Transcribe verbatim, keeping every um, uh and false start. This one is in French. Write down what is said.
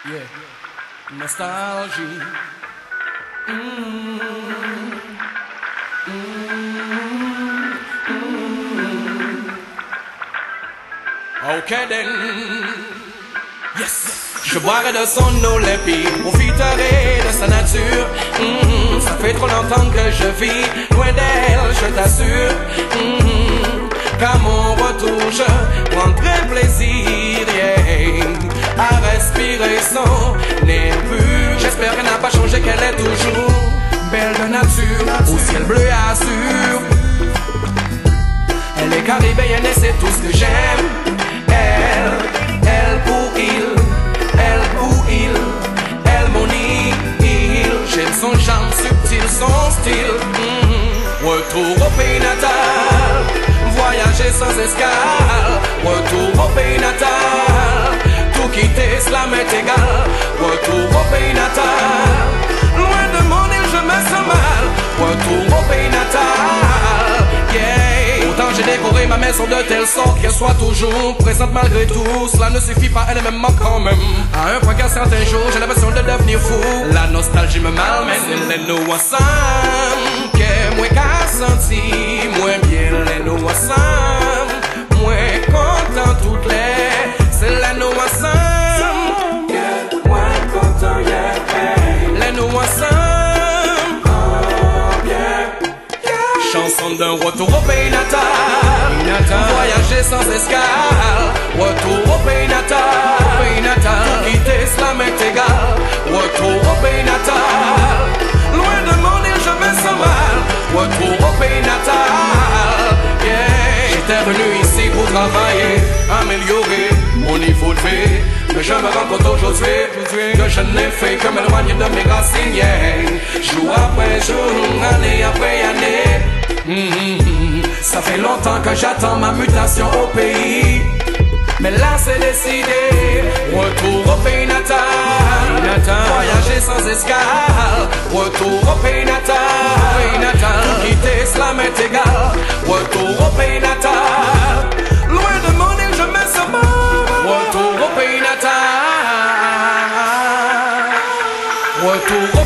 Yeah, nostalgie. Mm. Mm. Mm. Ok then. Yes. Je boirai de son eau limpide, profiterai de sa nature. Mm. Ça fait trop longtemps que je vis loin d'elle, je t'assure. Mm. Qu'à mon retour, je prendrai plaisir, yeah, à respirer son air pur. J'espère qu'elle n'a pas changé, qu'elle est toujours belle de nature, au ciel bleu azur. Elle est caribéenne et c'est tout ce que j'aime. Elle, elle pour il, elle pour il, elle mon île. J'aime son charme subtil, son style. Mm-hmm. Retour au pays natal, voyager sans escale. Retour au pays natal, tout quitter, cela m'est égal. Retour au pays natal, loin de mon île, je me sens mal. Retour au pays natal, yeah. Pourtant j'ai décoré ma maison de telle sorte qu'elle soit toujours présente malgré tout. Cela ne suffit pas, elle m'aime quand même. À un point qu'un certain jour, j'ai l'impression de devenir fou. La nostalgie me malmène, les nous ensemble. Que moi qu'à sentir, moins bien les nous ensemble. Moins content toutes les, c'est les nous ensemble. Que moins content, yeah, les nous ensemble. Oh, yeah. Chanson d'un retour au pays natal, voyager sans escale. Retour au pays natal, pays natal. Tout quitter, cela m'est égal. Retour au pays natal, loin de mon île, je me sens mal. Retour au pays natal, yeah. J'étais venu ici pour travailler, améliorer mon niveau de vie. Mais je me rends compte aujourd'hui que je n'ai fait que m'éloigner de mes racines, yeah. Jour après jour, année après année. Mm-hmm. Ça fait longtemps que j'attends ma mutation au pays, mais là c'est décidé. Retour au pays natal, voyager sans escale. Retour au pays natal, tout quitter, cela m'est égal. Retour au pays natal, loin de mon île, je me sens mal. Retour au pays natal, retour au